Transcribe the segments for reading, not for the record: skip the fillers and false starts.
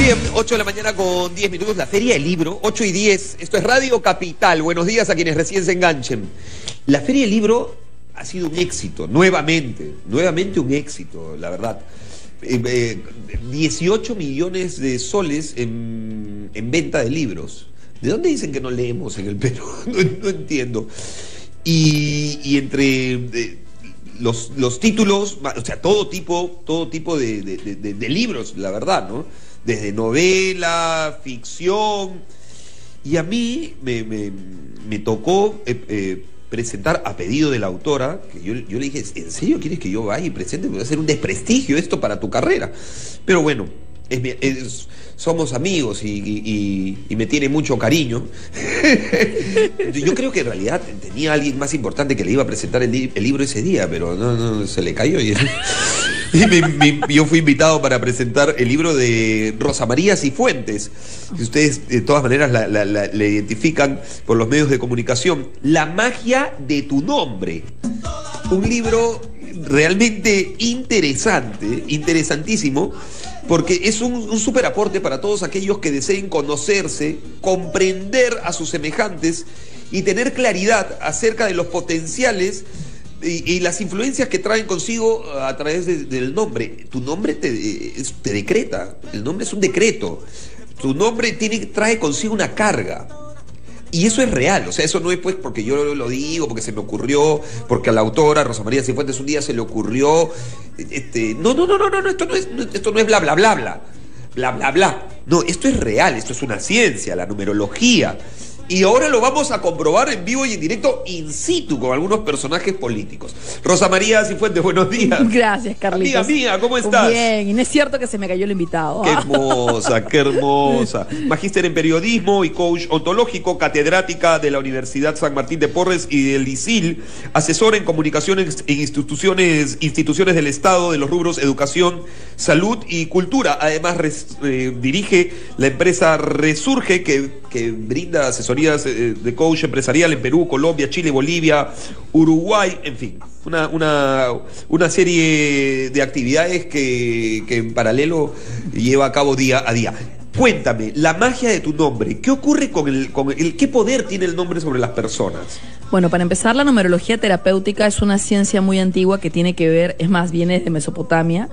Bien, 8 de la mañana con 10 minutos, la Feria del Libro, 8 y 10. Esto es Radio Capital. Buenos días a quienes recién se enganchen. La Feria del Libro ha sido un éxito, nuevamente un éxito, la verdad. 18 millones de soles en venta de libros. ¿De dónde dicen que no leemos en el Perú? No entiendo. Y entre los títulos, o sea, todo tipo de libros, la verdad, ¿no? Desde novela, ficción. Y a mí me tocó presentar a pedido de la autora, que yo le dije, ¿en serio quieres que yo vaya y presente? Me va a hacer un desprestigio esto para tu carrera. Pero bueno, somos amigos y me tiene mucho cariño. Yo creo que en realidad tenía alguien más importante que le iba a presentar el libro ese día, pero no se le cayó. Yo fui invitado para presentar el libro de Rosa María Cifuentes, que ustedes de todas maneras la identifican por los medios de comunicación. La magia de tu nombre. Un libro realmente interesante, interesantísimo, porque es un súper aporte para todos aquellos que deseen conocerse, comprender a sus semejantes y tener claridad acerca de los potenciales y las influencias que traen consigo a través del nombre. Tu nombre te decreta, el nombre es un decreto. Tu nombre trae consigo una carga. Y eso es real, o sea, eso no es pues porque yo lo digo, porque se me ocurrió, porque a la autora Rosa María Cifuentes un día se le ocurrió. No, esto no es bla, bla, bla, bla, bla, bla, bla. No, esto es real, esto es una ciencia, la numerología. Y ahora lo vamos a comprobar en vivo y en directo in situ con algunos personajes políticos. Rosa María Cifuentes, buenos días. Gracias, Carlitos. Amiga mía, ¿cómo estás? Bien, y no es cierto que se me cayó el invitado. Qué hermosa, qué hermosa. Magíster en periodismo y coach ontológico, catedrática de la Universidad San Martín de Porres y del ISIL, asesora en comunicaciones en instituciones del Estado de los rubros educación, salud y cultura. Además, dirige la empresa Resurge, que brinda asesorías de coach empresarial en Perú, Colombia, Chile, Bolivia, Uruguay, en fin, una serie de actividades que en paralelo lleva a cabo día a día. Cuéntame, la magia de tu nombre, ¿qué ocurre con qué poder tiene el nombre sobre las personas? Bueno, para empezar, la numerología terapéutica es una ciencia muy antigua que tiene que ver, es más, viene desde Mesopotamia.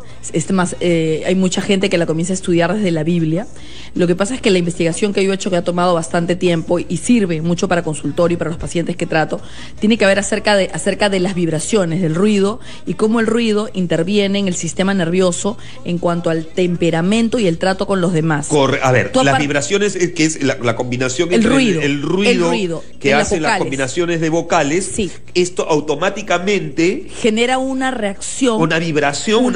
Hay mucha gente que la comienza a estudiar desde la Biblia. Lo que pasa es que la investigación que yo he hecho, que ha tomado bastante tiempo y sirve mucho para consultorio y para los pacientes que trato, tiene que ver acerca de las vibraciones, del ruido y cómo el ruido interviene en el sistema nervioso en cuanto al temperamento y el trato con los demás. A ver, las vibraciones, que es la combinación entre el ruido que hace las combinaciones de vocales, sí. Esto automáticamente genera una reacción, una vibración,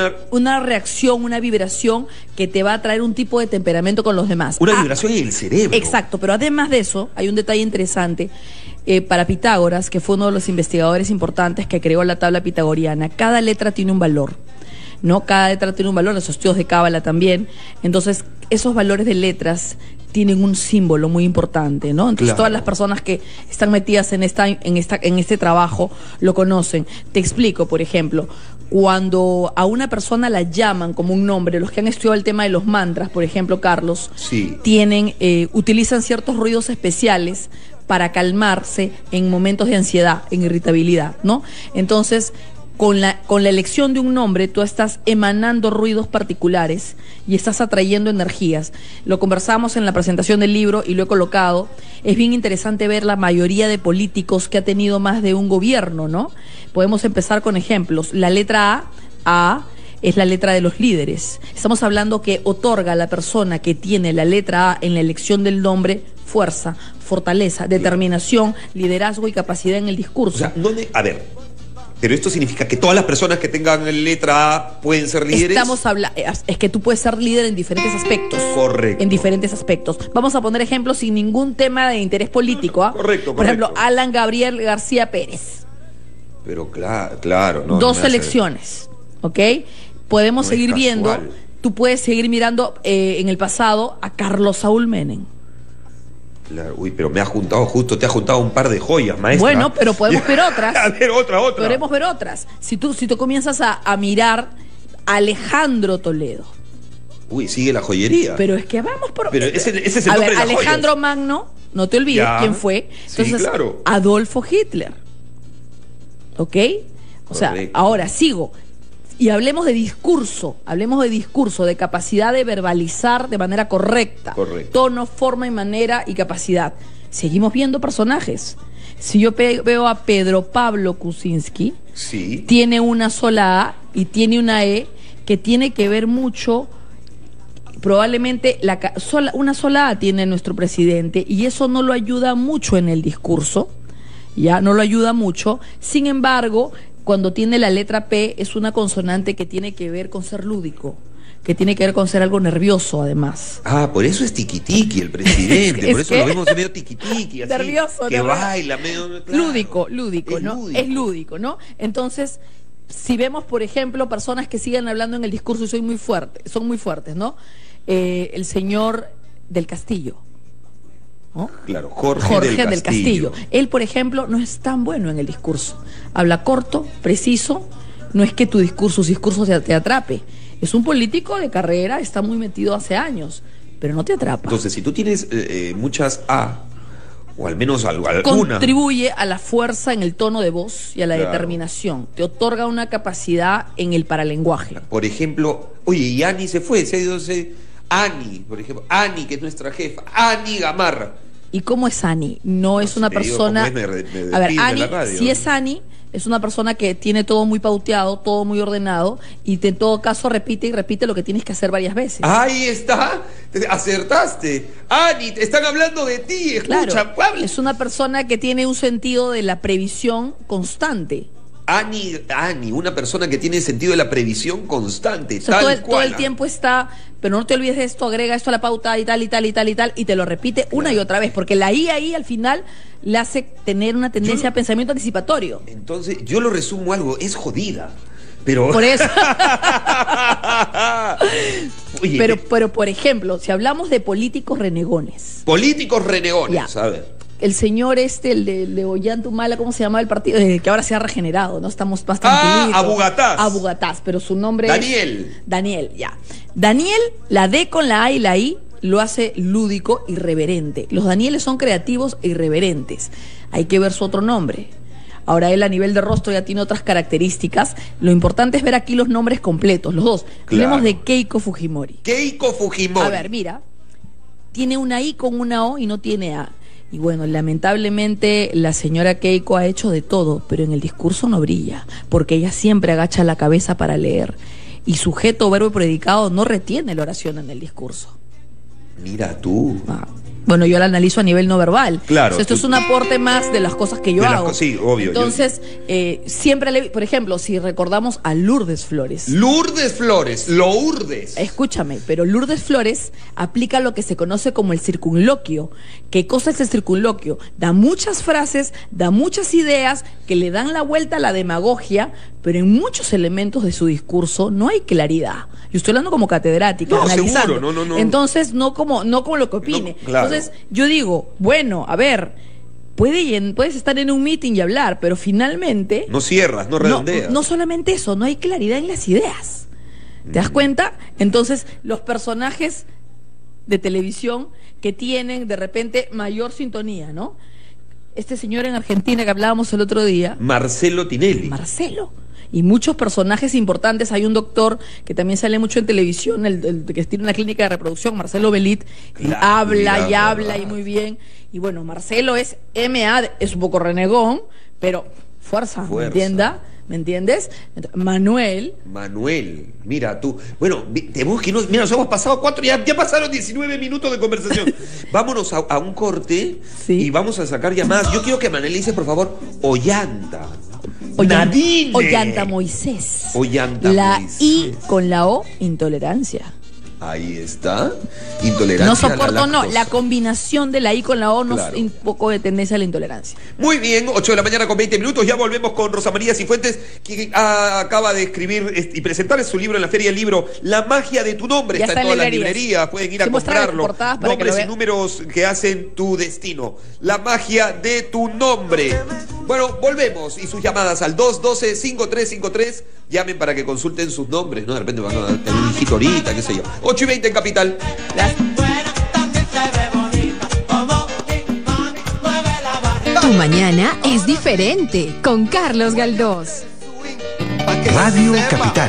una vibración que te va a traer un tipo de temperamento con los demás. Una vibración en el cerebro. Exacto, pero además de eso, hay un detalle interesante. Para Pitágoras, que fue uno de los investigadores importantes que creó la tabla pitagoriana, cada letra tiene un valor, ¿no? Cada letra tiene un valor, los estudios de Cábala también. Entonces, esos valores de letras tienen un símbolo muy importante, ¿no? Entonces, claro, todas las personas que están metidas en este trabajo lo conocen. Te explico, por ejemplo, cuando a una persona la llaman como un nombre, los que han estudiado el tema de los mantras, por ejemplo, Carlos, sí, utilizan ciertos ruidos especiales para calmarse en momentos de ansiedad, en irritabilidad, ¿no? Entonces, con la elección de un nombre, tú estás emanando ruidos particulares y estás atrayendo energías. Lo conversamos en la presentación del libro y lo he colocado. Es bien interesante ver la mayoría de políticos que ha tenido más de un gobierno, ¿no? Podemos empezar con ejemplos. La letra A es la letra de los líderes. Estamos hablando que otorga a la persona que tiene la letra A en la elección del nombre fuerza, fortaleza, determinación, liderazgo y capacidad en el discurso. O sea, a ver, pero esto significa que todas las personas que tengan letra A pueden ser líderes. Es que tú puedes ser líder en diferentes aspectos. Correcto. En diferentes aspectos. Vamos a poner ejemplos sin ningún tema de interés político, ¿ah? Correcto. Por ejemplo, Alan Gabriel García Pérez. Pero claro, no. Dos elecciones, ¿ok? Podemos seguir viendo. Tú puedes seguir mirando en el pasado a Carlos Saúl Menem. Claro, uy, pero te ha juntado un par de joyas, maestra. Bueno, pero podemos ver otras. A ver, otra. Podemos ver otras. Si tú comienzas a mirar a Alejandro Toledo. Uy, sigue la joyería. Pero es que vamos por... Pero ese es el a nombre ver, de las Alejandro joyas. Magno, no te olvides Ya. quién fue. Entonces, Sí, claro. Adolfo Hitler. ¿Ok? O sea, Correcto. ahora sigo. Y hablemos de discurso, de capacidad de verbalizar de manera correcta. Correcto. Tono, forma y manera y capacidad. Seguimos viendo personajes. Si yo veo a Pedro Pablo Kuczynski, Sí. tiene una sola A y tiene una E que tiene que ver mucho, probablemente una sola A tiene nuestro presidente y eso no lo ayuda mucho en el discurso, ya no lo ayuda mucho. Sin embargo, cuando tiene la letra P es una consonante que tiene que ver con ser lúdico, que tiene que ver con ser algo nervioso además. Ah, por eso es tiquitiqui el presidente, Es por eso que- lo vemos medio tiquitiqui, así, Nervioso, que ¿no? baila medio... claro. Lúdico, Es ¿no? lúdico. Es lúdico, ¿no? Entonces, si vemos, por ejemplo, personas que siguen hablando en el discurso y son muy fuertes, ¿no? El señor del Castillo, ¿no? Claro, Jorge Del Castillo. Él, por ejemplo, no es tan bueno en el discurso. Habla corto, preciso, no es que sus discursos te atrape. Es un político de carrera, está muy metido hace años, pero no te atrapa. Entonces, si tú tienes muchas A, o al menos alguna... Contribuye a la fuerza en el tono de voz y a la Claro. determinación. Te otorga una capacidad en el paralenguaje. Por ejemplo, oye, y Ani se fue, se ha ido... Ani, por ejemplo, Ani, que es nuestra jefa, Ani Gamarra. ¿Y cómo es Ani? No es si una te digo persona... cómo es, me A ver, despides de Ani, la radio, si ¿no? es Ani, es una persona que tiene todo muy pauteado, todo muy ordenado, y en todo caso repite y repite lo que tienes que hacer varias veces. Ahí está, acertaste. Ani, te están hablando de ti, escucha, Claro, es una persona que tiene un sentido de la previsión constante. Ani, una persona que tiene sentido de la previsión constante, O sea, tal todo el cual. tiempo está, pero no te olvides de esto, agrega esto a la pauta y tal, y tal, y tal, y tal, y te lo repite una y otra vez, porque la I ahí al final le hace tener una tendencia a pensamiento anticipatorio. Entonces, yo lo resumo algo, es jodida. Pero. Por eso. Oye, pero, por ejemplo, si hablamos de políticos renegones, políticos renegones, Ya. a ver. el señor el de Ollantumala, ¿cómo se llamaba el partido? Que ahora se ha regenerado, ¿no? Estamos más Ah, tranquilitos. Abugataz. Abugataz, pero su nombre Daniel. es... Daniel, ya. Daniel, la D con la A y la I lo hace lúdico, irreverente. Los Danieles son creativos e irreverentes. Hay que ver su otro nombre. Ahora él a nivel de rostro ya tiene otras características. Lo importante es ver aquí los nombres completos, los dos. Claro. Hablemos de Keiko Fujimori. Keiko Fujimori. A ver, mira, tiene una I con una O y no tiene A. Y bueno, lamentablemente la señora Keiko ha hecho de todo, pero en el discurso no brilla, porque ella siempre agacha la cabeza para leer. Y sujeto, verbo y predicado no retiene la oración en el discurso. Mira tú. Ah, bueno, yo la analizo a nivel no verbal. Claro, O sea, esto tú- es un aporte más de las cosas que yo De las hago. sí, obvio, Entonces, siempre, por ejemplo, si recordamos a Lourdes Flores. Lourdes Flores, Lourdes. Escúchame, pero Lourdes Flores aplica lo que se conoce como el circunloquio. ¿Qué cosa es el circunloquio? Da muchas frases, da muchas ideas que le dan la vuelta a la demagogia, pero en muchos elementos de su discurso no hay claridad. Yo estoy hablando como catedrática, No, analizando. seguro, no. Entonces, no como lo que opine. No, claro. Entonces, yo digo, bueno, a ver, puedes estar en un meeting y hablar, pero finalmente... No cierras, no redondeas. No solamente eso, no hay claridad en las ideas. ¿Te das cuenta? Entonces, los personajes de televisión que tienen de repente mayor sintonía, ¿no? Este señor en Argentina que hablábamos el otro día, Marcelo Tinelli. Marcelo. Y muchos personajes importantes. Hay un doctor que también sale mucho en televisión, el que tiene una clínica de reproducción, Marcelo Belit, y Claro, habla mira, y habla verdad. y muy bien. Y bueno, Marcelo es es un poco renegón, pero fuerza. ¿Me entiendes? Manuel, Mira tú. Bueno, tenemos que irnos. Mira, nos hemos pasado 4, ya pasaron 19 minutos de conversación. Vámonos a un corte Sí. y vamos a sacar llamadas. Yo quiero que me analices, por favor, Ollanta. Ollanta, Nadine. Ollanta Moisés. Ollanta la Moisés. I con la O, intolerancia. Ahí está. Intolerancia No a soporto, la no. lactosa. La combinación de la I con la O nos Claro. un poco de tendencia a la intolerancia. Muy bien, 8 de la mañana con 20 minutos. Ya volvemos con Rosa María Cifuentes, que acaba de escribir y presentar su libro en la Feria del Libro, La magia de tu nombre. Ya Está en está en todas las librerías. librerías. Pueden ir a Se muestran las comprarlo. portadas para que Nombres lo y vean. números que hacen tu destino. La magia de tu nombre. Bueno, volvemos y sus llamadas al 212-5353. Llamen para que consulten sus nombres, ¿no? De repente van a tener un hijito ahorita, qué sé yo. 8:20 en Capital. Tu mañana es diferente con Carlos Galdós. Radio Capital.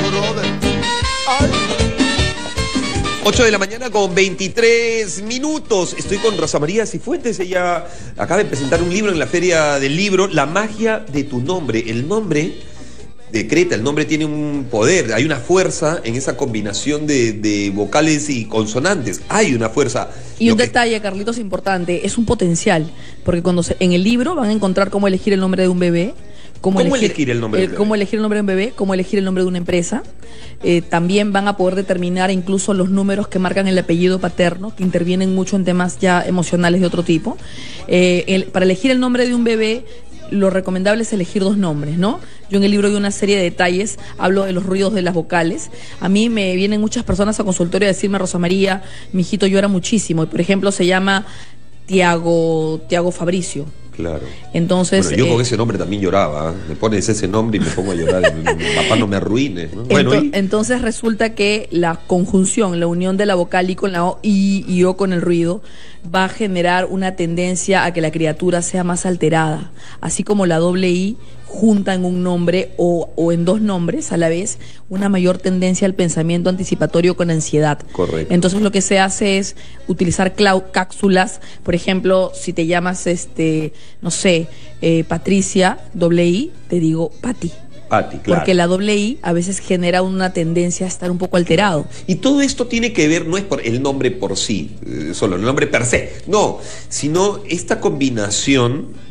8 de la mañana con 23 minutos. Estoy con Rosa María Cifuentes. Ella acaba de presentar un libro en la Feria del Libro, La magia de tu nombre. El nombre decreta, el nombre tiene un poder, hay una fuerza en esa combinación de vocales y consonantes. Hay una fuerza. Y un detalle, Carlitos, importante, es un potencial. Porque en el libro van a encontrar cómo elegir el nombre de un bebé. Cómo elegir el nombre de un bebé. Cómo elegir el nombre de un bebé, cómo elegir el nombre de una empresa. También van a poder determinar incluso los números que marcan el apellido paterno, que intervienen mucho en temas ya emocionales de otro tipo. Para elegir el nombre de un bebé, lo recomendable es elegir 2 nombres, ¿no? Yo en el libro hay una serie de detalles, hablo de los ruidos de las vocales. A mí me vienen muchas personas a consultorio a decirme, Rosa María, mi hijito llora muchísimo. Y por ejemplo se llama Tiago Fabricio. Claro. Entonces, bueno, yo con ese nombre también lloraba. Me pones ese nombre y me pongo a llorar. Papá, no me arruines, ¿no? Entonces resulta que la conjunción, la unión de la vocal I con la O y O con el ruido, va a generar una tendencia a que la criatura sea más alterada. Así como la doble I junta en un nombre o en 2 nombres a la vez, una mayor tendencia al pensamiento anticipatorio con ansiedad. Correcto. Entonces lo que se hace es utilizar cápsulas. Por ejemplo, si te llamas, no sé, Patricia, doble I, te digo Pati. Pati, claro. Porque la doble I a veces genera una tendencia a estar un poco alterado. Y todo esto tiene que ver, no es por el nombre por sí, solo el nombre per se, no, sino esta combinación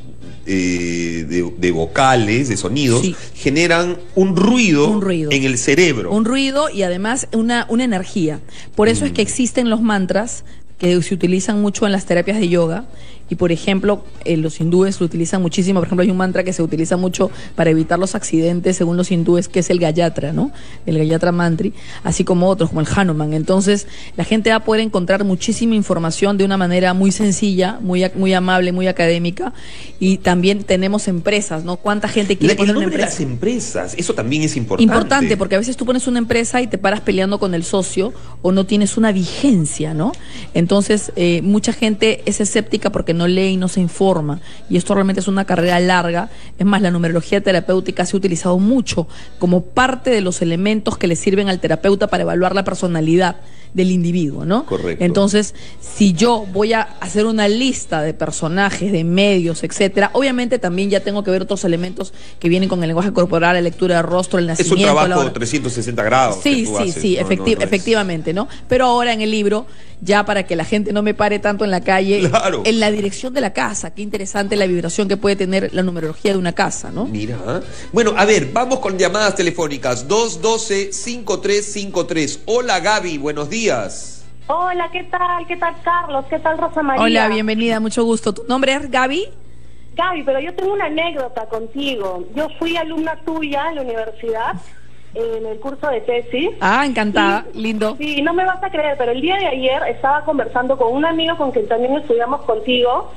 de vocales, de sonidos, sí, generan un ruido en el cerebro. Un ruido y además una energía. Por eso es que existen los mantras que se utilizan mucho en las terapias de yoga. Y por ejemplo, los hindúes lo utilizan muchísimo. Por ejemplo, hay un mantra que se utiliza mucho para evitar los accidentes según los hindúes, que es el Gayatra, ¿no? El Gayatra Mantri, así como otros, como el Hanuman. Entonces, la gente va a poder encontrar muchísima información de una manera muy sencilla, muy amable, muy académica. Y también tenemos empresas, ¿no? ¿Cuánta gente quiere poner una empresa? Las empresas, eso también es importante. Importante, porque a veces tú pones una empresa y te paras peleando con el socio o no tienes una vigencia, ¿no? Entonces, mucha gente es escéptica porque no lee y no se informa, y esto realmente es una carrera larga. Es más, la numerología terapéutica se ha utilizado mucho como parte de los elementos que le sirven al terapeuta para evaluar la personalidad del individuo, ¿no? Correcto. Entonces, si yo voy a hacer una lista de personajes, de medios, etcétera, obviamente también ya tengo que ver otros elementos que vienen con el lenguaje corporal, la lectura de rostro, el nacimiento. Es un trabajo 360 grados. Sí, sí, efectivamente, ¿no? Pero ahora en el libro, ya para que la gente no me pare tanto en la calle, claro, en la dirección de la casa, qué interesante la vibración que puede tener la numerología de una casa, ¿no? Mira, bueno, a ver, vamos con llamadas telefónicas. 212-5353. Hola, Gaby, buenos días. Hola, ¿qué tal? ¿Qué tal, Carlos? ¿Qué tal, Rosa María? Hola, bienvenida, mucho gusto. ¿Tu nombre es Gaby? Gaby, pero yo tengo una anécdota contigo. Yo fui alumna tuya en la universidad, en el curso de tesis. Ah, encantada, lindo. Sí, no me vas a creer, pero el día de ayer estaba conversando con un amigo con quien también estudiamos contigo,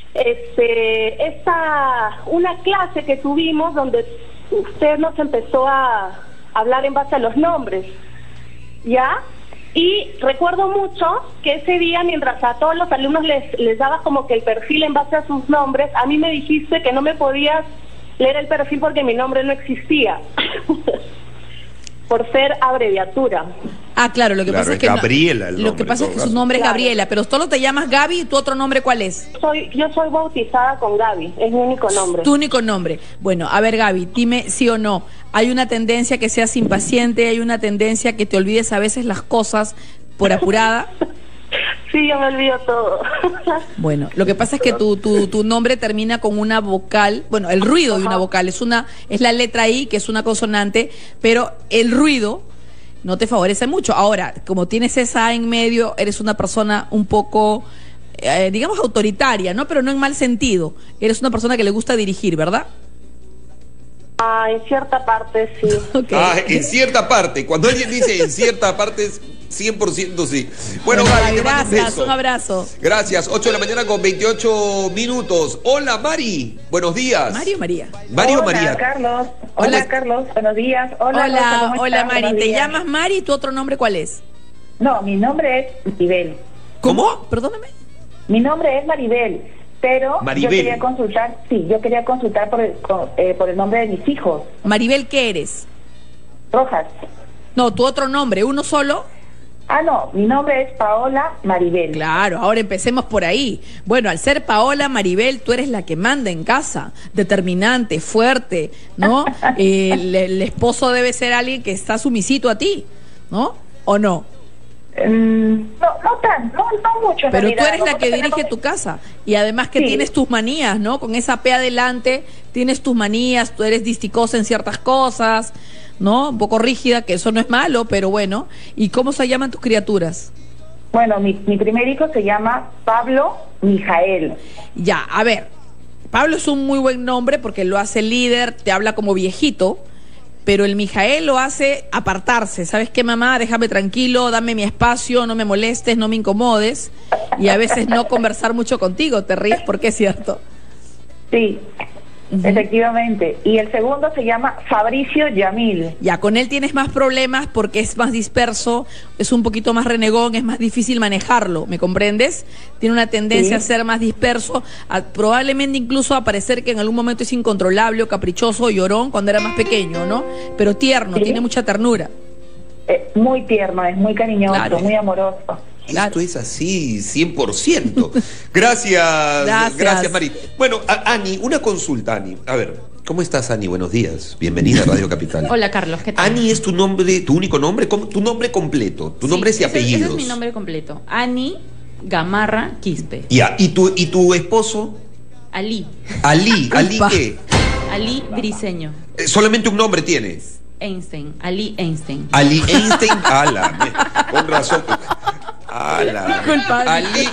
una clase que tuvimos donde usted nos empezó a hablar en base a los nombres, ¿ya? Y recuerdo mucho que ese día, mientras a todos los alumnos les dabas como que el perfil en base a sus nombres, a mí me dijiste que no me podías leer el perfil porque mi nombre no existía, por ser abreviatura. Ah, claro, lo que pasa es que Gabriela, lo que pasa es que su nombre es Gabriela, pero solo te llamas Gaby. ¿Y tu otro nombre cuál es? Yo soy bautizada con Gaby, es mi único nombre. Tu único nombre. Bueno, a ver, Gaby, dime sí o no. ¿Hay una tendencia que seas impaciente? ¿Hay una tendencia que te olvides a veces las cosas por apurada? Sí, yo me olvido todo. Bueno, lo que pasa es que tu nombre termina con una vocal, bueno, el ruido de una vocal es la letra I, que es una consonante, pero el ruido no te favorece mucho. Ahora, como tienes esa A en medio, eres una persona un poco, digamos, autoritaria, ¿no? Pero no en mal sentido. Eres una persona que le gusta dirigir, ¿verdad? Ah, en cierta parte sí. Okay. Ah, en cierta parte. Cuando alguien dice en cierta parte, 100% sí. Bueno, Bueno, Gaby, te mando un gracias, beso. un abrazo. Gracias, 8 de la mañana con 28 minutos. Hola, Mari. Buenos días. Mario María. Mario Hola, María. Carlos. ¿Cómo Hola, es? Carlos. Buenos días. Hola, Rosa, Hola, ¿cómo hola estás? Mari. Buenos ¿Te días. llamas Mari? ¿Tu otro nombre cuál es? No, mi nombre es Maribel. ¿Cómo? Perdóname. Mi nombre es Maribel, pero Maribel. yo quería consultar por el nombre de mis hijos, Maribel, ¿qué eres? Rojas. No, tu otro nombre, uno solo. Ah, no, mi nombre es Paola Maribel. Claro, ahora empecemos por ahí. Bueno, al ser Paola Maribel, tú eres la que manda en casa, determinante, fuerte, ¿no? El esposo debe ser alguien que está sumisito a ti, ¿no? ¿O no? No mucho. en Pero tú realidad. eres la que Nosotros dirige tenemos- tu casa y además que Sí. tienes tus manías, ¿no? Con esa P adelante, tienes tus manías, tú eres disticosa en ciertas cosas, ¿no? Un poco rígida, que eso no es malo, pero bueno. ¿Y cómo se llaman tus criaturas? Bueno, mi primer hijo se llama Pablo Mijael. Ya, a ver, Pablo es un muy buen nombre porque lo hace líder, te habla como viejito, pero el Mijael lo hace apartarse. ¿Sabes qué, mamá? Déjame tranquilo, dame mi espacio, no me molestes, no me incomodes. Y a veces no conversar mucho contigo, te ríes porque es cierto. Sí, efectivamente. Y el segundo se llama Fabricio Yamil. Ya, con él tienes más problemas porque es más disperso, es un poquito más renegón, es más difícil manejarlo, ¿me comprendes? Tiene una tendencia Sí. a ser más disperso, probablemente incluso a parecer que en algún momento es incontrolable o caprichoso o llorón cuando era más pequeño, ¿no? Pero tierno, Sí. tiene mucha ternura. Muy tierno, es muy cariñoso, Claro. muy amoroso. Claro. Esto es así, 100%. Gracias, Gracias. Mari. Bueno, Ani, una consulta, Ani. A ver, ¿cómo estás, Ani? Buenos días. Bienvenida a Radio Capital. Hola Carlos, ¿qué tal? Ani es tu nombre, tu único nombre, tu nombre completo, tu nombre y ese apellidos. es mi nombre completo. Ani Gamarra Quispe. Ya, ¿y tu esposo? Ali. Ali, ¿Ali Upa. qué? Ali Briseño. Solamente un nombre tienes. Einstein. Ali Einstein. Ali Einstein. Ala, con razón. Ala. Disculpa. Ali.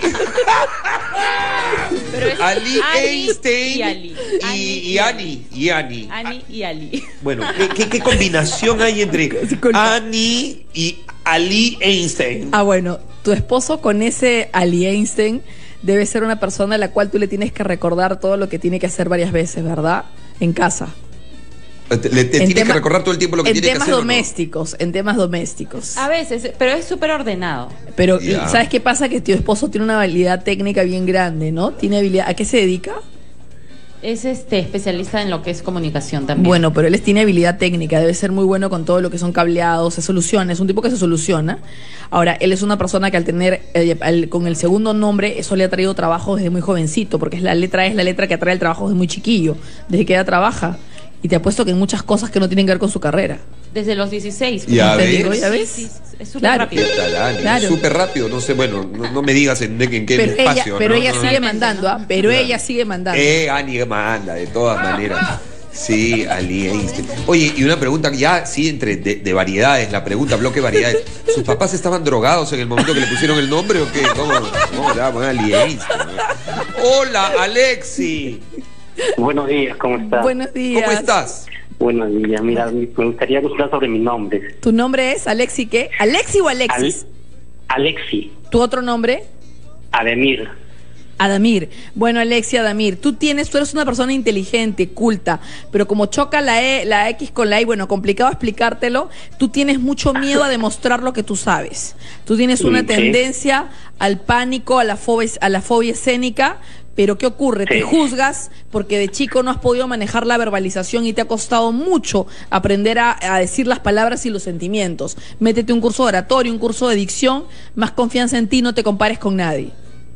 Pero es Ali Ani Einstein y Ali. y Ani. Y Ani. Ani y Ali. Bueno, ¿qué combinación hay entre Disculpa. Ani y Ali Einstein? Ah, bueno, tu esposo con ese Ali Einstein debe ser una persona a la cual tú le tienes que recordar todo lo que tiene que hacer varias veces, ¿verdad? En casa. Te tienes que recordar todo el tiempo lo que en tiene que temas hacer. ¿O no? domésticos, en temas domésticos. A veces, pero es súper ordenado. Pero, Ya. ¿sabes qué pasa? Que tu esposo tiene una habilidad técnica bien grande, ¿no? Tiene habilidad. ¿A qué se dedica? Es especialista en lo que es comunicación también. Bueno, pero él tiene habilidad técnica, debe ser muy bueno con todo lo que son cableados, se soluciona, es un tipo que se soluciona. Ahora, él es una persona que al tener, con el segundo nombre, eso le ha traído trabajo desde muy jovencito, porque es la letra que atrae el trabajo desde muy chiquillo, desde que ella trabaja. Y te apuesto que en muchas cosas que no tienen que ver con su carrera. Desde los 16. Ya como te ves. digo, ya ves. Sí, es súper Claro. rápido. ¿Qué tal, Ani? Claro. Súper rápido, no sé, bueno, no me digas en qué Pero espacio. ella, ¿no? ella No, sigue no. mandando, ¿ah? Pero Claro. ella sigue mandando. Ani manda, de todas maneras. Sí, Ali Einstein. Oye, y una pregunta ya, sí, de variedades, la pregunta, bloque variedades. ¿Sus papás estaban drogados en el momento que le pusieron el nombre o qué? ¿Cómo? No, ya, bueno, Ali Einstein. Hola, Alexi. Buenos días, ¿cómo estás? Buenos días. ¿Cómo estás? Buenos días, mira, me gustaría consultar sobre mi nombre. ¿Tu nombre es Alexi qué? ¿Alexi o Alexis? Alexi, ¿Tu otro nombre? Ademir. Adamir. Bueno, Alexia, Adamir, tú eres una persona inteligente, culta, pero como choca la X con la Y, bueno, complicado explicártelo, tú tienes mucho miedo a demostrar lo que tú sabes. Tú tienes una Sí. tendencia al pánico, a la fobia escénica, pero ¿qué ocurre? Sí. Te juzgas porque de chico no has podido manejar la verbalización y te ha costado mucho aprender a decir las palabras y los sentimientos. Métete un curso de oratorio, un curso de dicción, más confianza en ti, no te compares con nadie.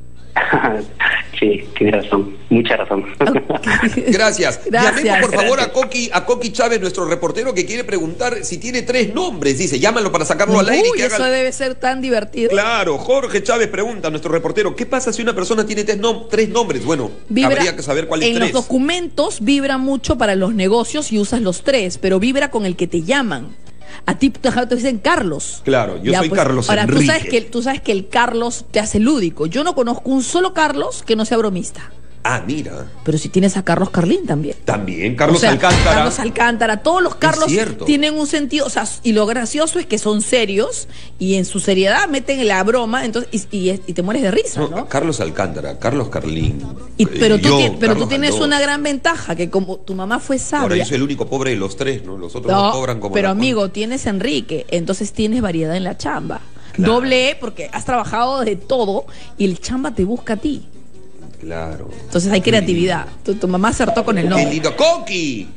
Sí, tienes razón, mucha razón. Gracias. Gracias. Llamemos, por favor, a Coqui Chávez, nuestro reportero, que quiere preguntar si tiene 3 nombres. Dice, llámalo para sacarlo al aire y Uy, que eso haga... debe ser tan divertido. Claro, Jorge Chávez pregunta, nuestro reportero, ¿qué pasa si una persona tiene 3 nombres? Bueno, habría que saber cuáles en 3. los documentos vibra mucho para los negocios y usas los 3, pero vibra con el que te llaman. A ti te dicen Carlos. Claro, yo soy Carlos ahora, Enrique. tú sabes que el Carlos te hace lúdico. Yo no conozco un solo Carlos que no sea bromista. Ah, mira. Pero si tienes a Carlos Carlín también. También, Carlos O sea, Alcántara. Carlos Alcántara, todos los Carlos cierto. tienen un sentido, o sea, y lo gracioso es que son serios y en su seriedad meten la broma, entonces y te mueres de risa, No, ¿no? Carlos Alcántara, Carlos Carlín. Pero tú, yo, pero tú Carlos tienes Galdós. una gran ventaja, que como tu mamá fue Ahora sabia. yo soy el único pobre de los tres, ¿no? Los otros no cobran como pero la amigo, tienes a Enrique, entonces tienes variedad en la chamba. Claro. Doble E porque has trabajado de todo y el chamba te busca a ti. Claro. Entonces hay creatividad. Tu mamá acertó con el ¡Qué nombre. lindo! ¡Coqui!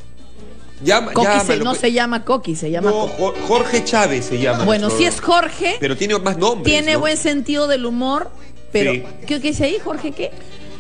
Coqui Llámalo. no se llama Coqui, se llama No, Coqui. Jorge Chávez se llama. Bueno, nuestro- si es Jorge, Pero tiene más nombres. tiene ¿no? buen sentido del humor, pero Sí. ¿qué dice ahí, Jorge? ¿Qué?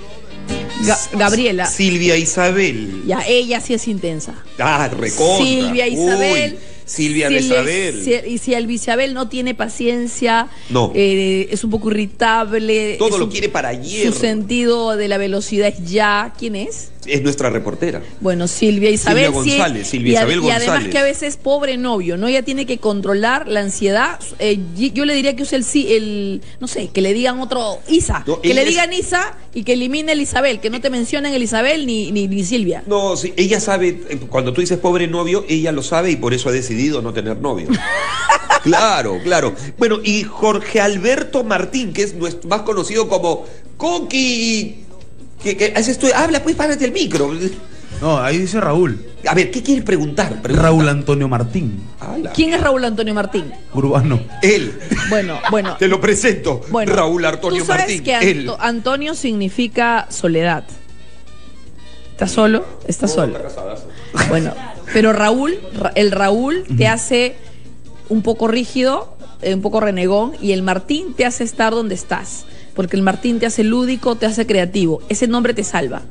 Gabriela. Silvia Isabel. Ya, ella sí es intensa. Ah, recontra. Silvia Isabel. Uy, Silvia Isabel. Y si el Isabel no tiene paciencia, No. es un poco irritable. Todo es lo quiere para ayer. Su sentido de la velocidad es ya. ¿Quién es? Es nuestra reportera. Bueno, Silvia Isabel. Silvia González, sí, Silvia y, Isabel y además González. que a veces pobre novio, ¿no? Ella tiene que controlar la ansiedad. Yo le diría que use no sé, que le digan otro Isa. No, que ella le es- digan Isa y que elimine el Isabel, que no te mencionen el Isabel ni Silvia. No, sí, ella sabe, cuando tú dices pobre novio, ella lo sabe y por eso ha decidido no tener novio. Claro, claro. Bueno, y Jorge Alberto Martín, que es más conocido como Coqui. ¿Qué haces tú? Habla, pues, párate el micro. No, ahí dice Raúl. A ver, ¿qué quieres preguntar? Pregunta. Raúl Antonio Martín, Ala. ¿Quién es Raúl Antonio Martín? urbano. Él. Bueno. Te lo presento. Bueno, Raúl Antonio tú sabes Martín. que Él. Antonio significa soledad. ¿Estás solo? Estás solo. Bueno, pero el Raúl te hace un poco rígido, un poco renegón, y el Martín te hace estar donde estás. Porque el Martín te hace lúdico, te hace creativo. Ese nombre te salva.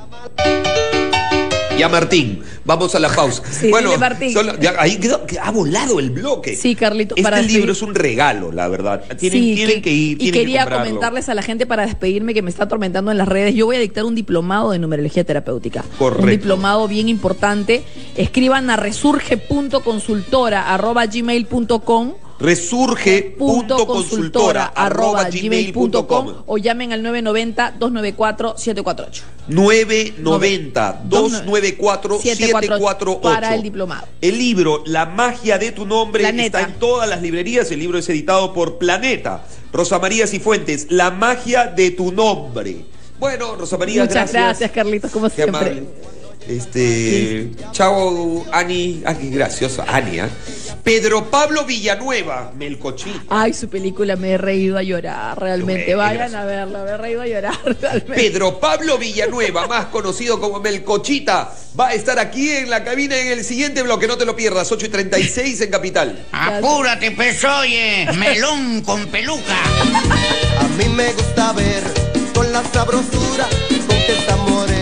Ya, Martín, vamos a la pausa. Sí, dile, Martín. Ahí quedó, que ha volado el bloque. Sí, Carlito. Este despedir- libro es un regalo, la verdad. Tienen que ir. Y tienen que quería comprarlo. comentarles a la gente para despedirme que me está atormentando en las redes. Yo voy a dictar un diplomado de numerología terapéutica. Correcto. Un diplomado bien importante. Escriban a resurge.consultora@gmail.com resurge.consultora@gmail.com o llamen al 990-294-748. 990-294-748 para el diplomado. El libro La magia de tu nombre Planeta. está en todas las librerías. El libro es editado por Planeta. Rosa María Cifuentes, La magia de tu nombre. Bueno, Rosa María, Muchas gracias, Carlitos, como Qué siempre. amable. Chao, Ani. Ah, qué gracioso, Ani. Pedro Pablo Villanueva, Melcochita. Ay, su película me he reído a llorar, realmente. Qué Vayan gracioso. a verla, me he reído a llorar, realmente. Pedro Pablo Villanueva, más conocido como Melcochita, va a estar aquí en la cabina en el siguiente bloque. No te lo pierdas, 8:36 en Capital. Apúrate, pues, oye, melón con peluca. A mí me gusta ver con la sabrosura con que esta morena